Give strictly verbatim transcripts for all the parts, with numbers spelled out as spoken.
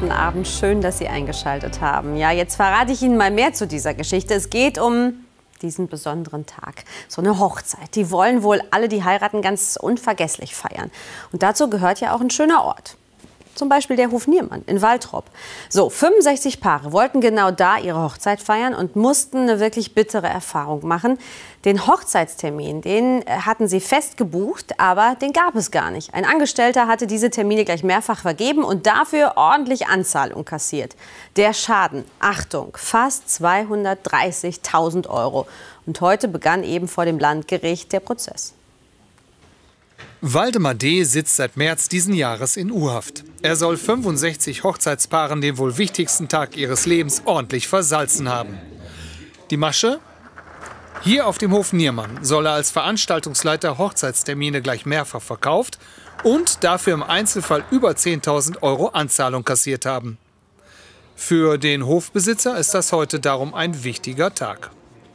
guten Abend. Schön, dass Sie eingeschaltet haben. Ja, jetzt verrate ich Ihnen mal mehr zu dieser Geschichte. Es geht um diesen besonderen Tag, so eine Hochzeit. Die wollen wohl alle, die heiraten, ganz unvergesslich feiern. Und dazu gehört ja auch ein schöner Ort. Zum Beispiel der Hof Niermann in Waltrop. So, fünfundsechzig Paare wollten genau da ihre Hochzeit feiern und mussten eine wirklich bittere Erfahrung machen. Den Hochzeitstermin, den hatten sie fest gebucht, aber den gab es gar nicht. Ein Angestellter hatte diese Termine gleich mehrfach vergeben und dafür ordentlich Anzahlung kassiert. Der Schaden, Achtung, fast zweihundertdreißigtausend Euro. Und heute begann eben vor dem Landgericht der Prozess. Waldemar D. sitzt seit März diesen Jahres in U-Haft. Er soll fünfundsechzig Hochzeitspaaren den wohl wichtigsten Tag ihres Lebens ordentlich versalzen haben. Die Masche? Hier auf dem Hof Niermann soll er als Veranstaltungsleiter Hochzeitstermine gleich mehrfach verkauft und dafür im Einzelfall über zehntausend Euro Anzahlung kassiert haben. Für den Hofbesitzer ist das heute darum ein wichtiger Tag.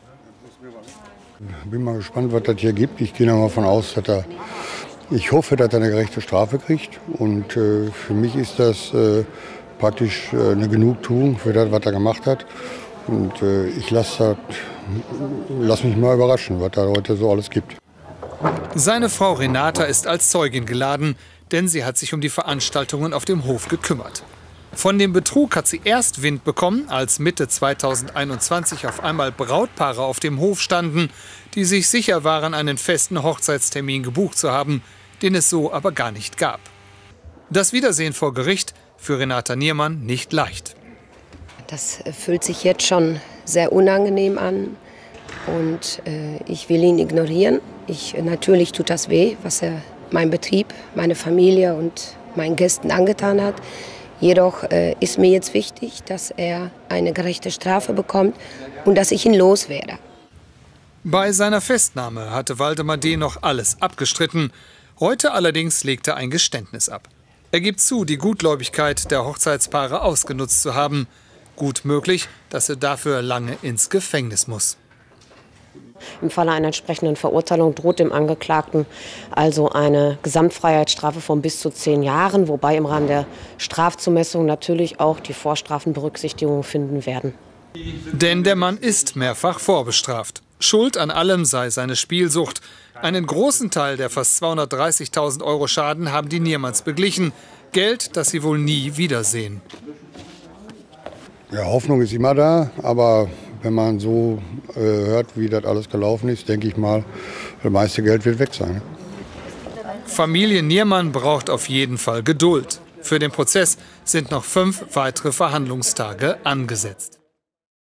Ich bin mal gespannt, was das hier gibt. Ich gehe mal davon aus, dass er, ich hoffe, dass er eine gerechte Strafe kriegt. Und äh, für mich ist das äh, praktisch äh, eine Genugtuung für das, was er gemacht hat. Und äh, ich lasse lass mich mal überraschen, was da heute so alles gibt. Seine Frau Renata ist als Zeugin geladen, denn sie hat sich um die Veranstaltungen auf dem Hof gekümmert. Von dem Betrug hat sie erst Wind bekommen, als Mitte zweitausendeinundzwanzig auf einmal Brautpaare auf dem Hof standen, die sich sicher waren, einen festen Hochzeitstermin gebucht zu haben, den es so aber gar nicht gab. Das Wiedersehen vor Gericht für Renata Niermann nicht leicht. Das fühlt sich jetzt schon sehr unangenehm an und äh, ich will ihn ignorieren. Ich, natürlich tut das weh, was er mein Betrieb, meine Familie und meinen Gästen angetan hat. Jedoch äh, ist mir jetzt wichtig, dass er eine gerechte Strafe bekommt und dass ich ihn loswerde. Bei seiner Festnahme hatte Waldemar D. noch alles abgestritten. Heute allerdings legt er ein Geständnis ab. Er gibt zu, die Gutgläubigkeit der Hochzeitspaare ausgenutzt zu haben. Gut möglich, dass er dafür lange ins Gefängnis muss. Im Falle einer entsprechenden Verurteilung droht dem Angeklagten also eine Gesamtfreiheitsstrafe von bis zu zehn Jahren, wobei im Rahmen der Strafzumessung natürlich auch die Vorstrafen Berücksichtigung finden werden. Denn der Mann ist mehrfach vorbestraft. Schuld an allem sei seine Spielsucht. Einen großen Teil der fast zweihundertdreißigtausend Euro Schaden haben die Niermanns beglichen. Geld, das sie wohl nie wiedersehen. Ja, Hoffnung ist immer da, aber wenn man so äh, hört, wie das alles gelaufen ist, denke ich mal, das meiste Geld wird weg sein. Familie Niermann braucht auf jeden Fall Geduld. Für den Prozess sind noch fünf weitere Verhandlungstage angesetzt.